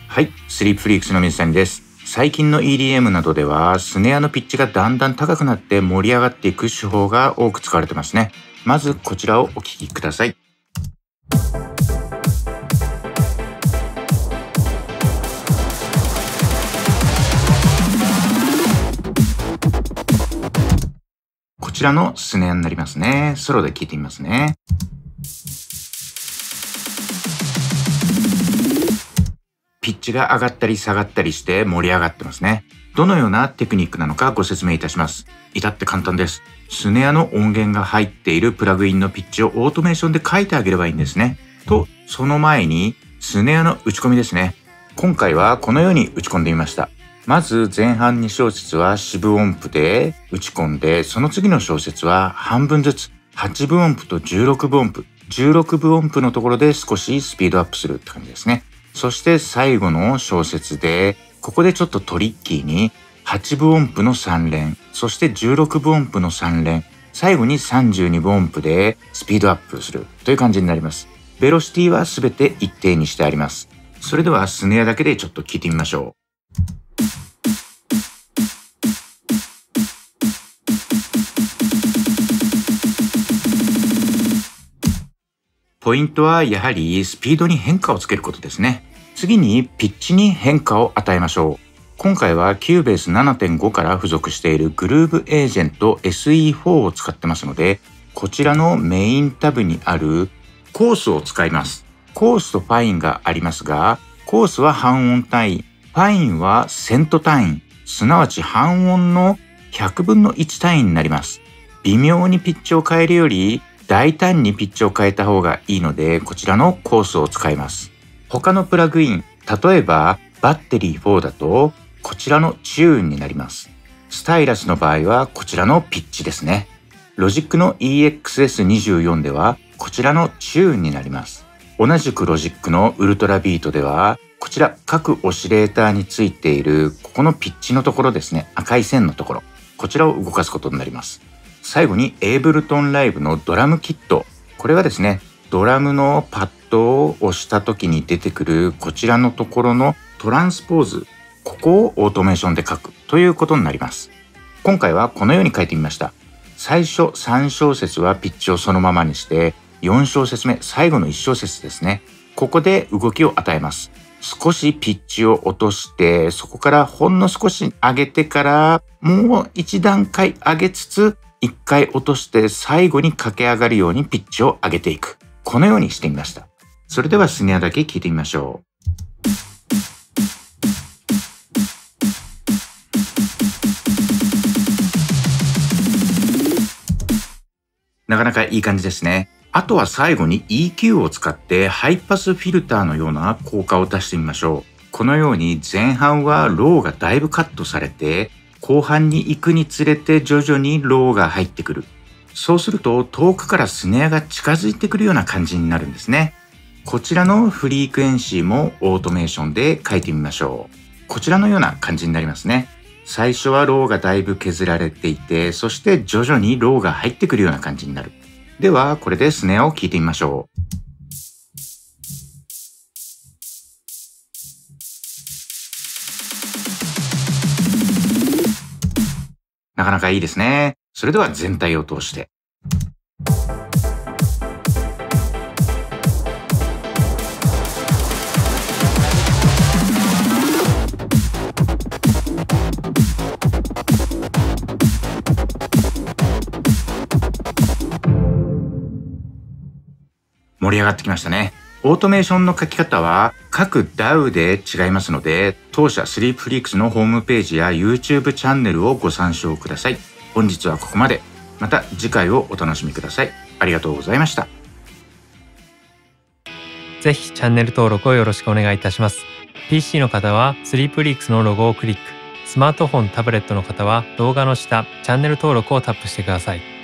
はい、スリープフリークスの水谷です。最近の EDM などではスネアのピッチがだんだん高くなって盛り上がっていく手法が多く使われてますね。まずこちらをお聞きください。こちらのスネアになりますね。ソロで聞いてみますね。ピッチが上がったり下がったりして盛り上がってますね。どのようなテクニックなのかご説明いたします。至って簡単です。スネアの音源が入っているプラグインのピッチをオートメーションで書いてあげればいいんですね。と、その前にスネアの打ち込みですね。今回はこのように打ち込んでみました。まず前半2小節は四分音符で打ち込んで、その次の小節は半分ずつ8分音符と16分音符、16分音符のところで少しスピードアップするって感じですね。そして最後の小節で、ここでちょっとトリッキーに8分音符の3連、そして16分音符の3連、最後に32分音符でスピードアップするという感じになります。ベロシティはすべて一定にしてあります。それではスネアだけでちょっと聞いてみましょう。ポイントはやはりスピードに変化をつけることですね。次にピッチに変化を与えましょう。今回は Cubase 7.5 から付属している Groove Agent SE4 を使ってますので、こちらのメインタブにあるコースを使います。コースとファインがありますが、コースは半音単位、ファインはセント単位、すなわち半音の100分の1単位になります。微妙にピッチを変えるより大胆にピッチを変えた方がいいので、こちらのコースを使います。他のプラグイン、例えばバッテリー4だとこちらのチューンになります。スタイラスの場合はこちらのピッチですね。ロジックの EXS24 ではこちらのチューンになります。同じくロジックのウルトラビートではこちら各オシレーターについているここのピッチのところですね、赤い線のところ、こちらを動かすことになります。最後にエイブルトンライブのドラムキット、これはですね、ドラムのパッドを押した時に出てくるこちらのところのトランスポーズ、ここをオートメーションで書くということになります。今回はこのように書いてみました。最初3小節はピッチをそのままにして、4小節目、最後の1小節ですね、ここで動きを与えます。少しピッチを落として、そこからほんの少し上げてからもう一段階上げつつ、一回落として最後に駆け上がるようにピッチを上げていく。このようにしてみました。それではスネアだけ聞いてみましょう。なかなかいい感じですね。あとは最後に EQ を使ってハイパスフィルターのような効果を出してみましょう。このように前半はローがだいぶカットされて、後半に行くにつれて徐々にローが入ってくる。そうすると遠くからスネアが近づいてくるような感じになるんですね。こちらのフリークエンシーもオートメーションで書いてみましょう。こちらのような感じになりますね。最初はローがだいぶ削られていて、そして徐々にローが入ってくるような感じになる。ではこれでスネアを聞いてみましょう。なかなかいいですね。それでは全体を通して。盛り上がってきましたね。オートメーションの書き方は各 DAW で違いますので、当社スリープフリークスのホームページや YouTube チャンネルをご参照ください。本日はここまで。また次回をお楽しみください。ありがとうございました。 ぜひチャンネル登録をよろしくお願いいたします。PC の方はスリープフリークスのロゴをクリック。スマートフォン、タブレットの方は動画の下、チャンネル登録をタップしてください。